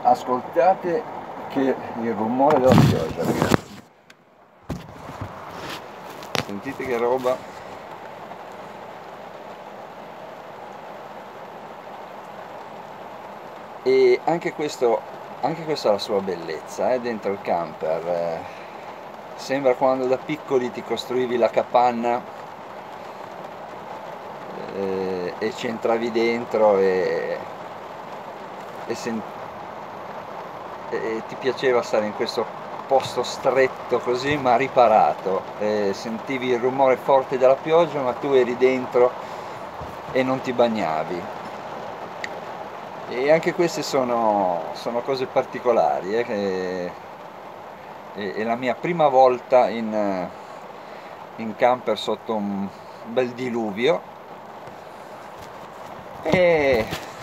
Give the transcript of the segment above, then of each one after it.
Ascoltate che il rumore della pioggia, ragazzi. Sentite che roba. E anche questo, anche questa ha la sua bellezza, dentro il camper. Sembra quando da piccoli ti costruivi la capanna e ci entravi dentro e, e ti piaceva stare in questo posto stretto così ma riparato, sentivi il rumore forte della pioggia ma tu eri dentro e non ti bagnavi. E anche queste sono cose particolari, è la mia prima volta in camper sotto un bel diluvio e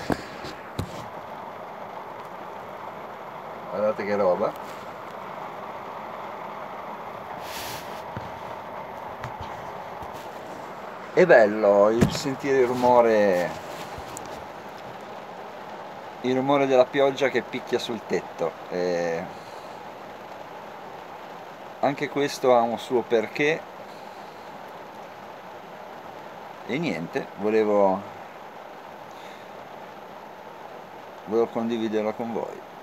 guardate che roba. È bello il sentire il rumore della pioggia che picchia sul tetto. Anche questo ha un suo perché e niente, volevo condividerlo con voi.